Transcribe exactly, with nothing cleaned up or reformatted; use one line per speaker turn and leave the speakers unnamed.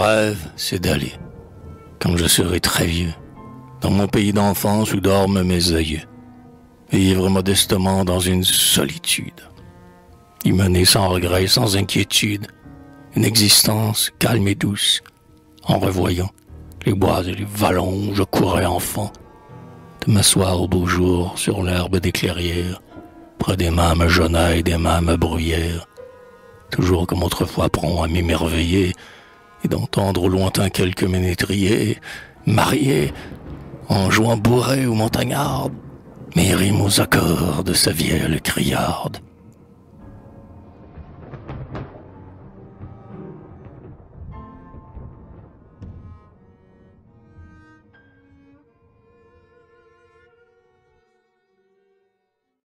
rêve, c'est d'aller, quand je serai très vieux, dans mon pays d'enfance où dorment mes aïeux, vivre modestement dans une solitude, y mener sans regret, sans inquiétude, une existence calme et douce, en revoyant les bois et les vallons où je courais enfant, de m'asseoir au beau jour sur l'herbe des clairières, près des mêmes genêts et des mêmes bruyères, toujours comme autrefois prompt à m'émerveiller, et d'entendre au lointain quelques ménétriers, mariés, en jouant bourrée ou montagnarde, mes rimes aux accords de sa vieille criarde.